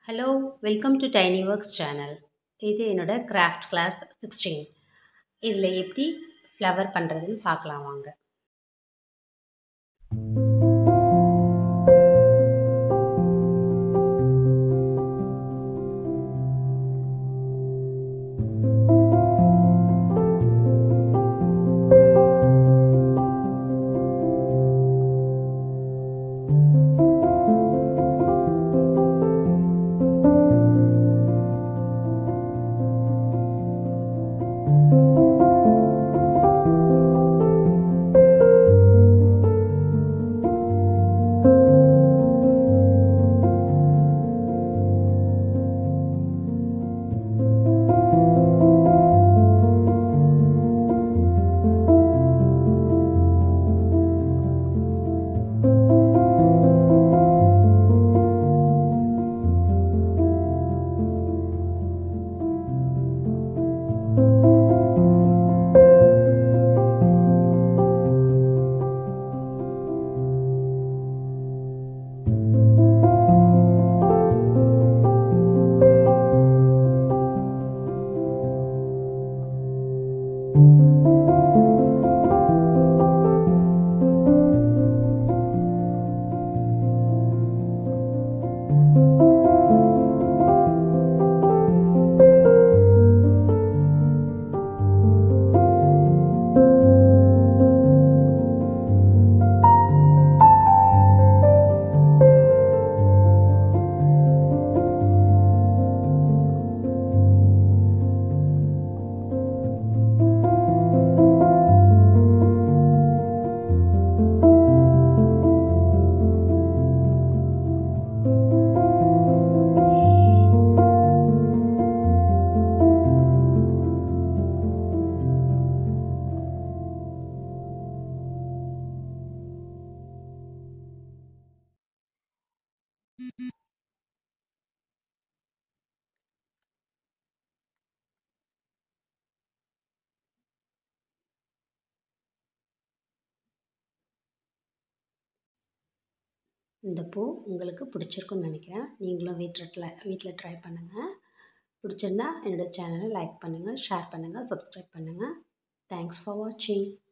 Hello, welcome to Tiny Works channel. இது என்னோட craft class 16. இதில் எப்படி ஃப்ளவர் பண்ணுறதுன்னு பார்க்கலாம் வாங்க. இந்த பூ உங்களுக்கு பிடிச்சிருக்குன்னு நினைக்கிறேன். நீங்களும் வீட்டில் ட்ரை பண்ணுங்கள். பிடிச்சிருந்தா என்னோடய சேனலை லைக் பண்ணுங்கள், ஷேர் பண்ணுங்கள், சப்ஸ்கிரைப் பண்ணுங்கள். தேங்க்ஸ் ஃபார் வாட்சிங்.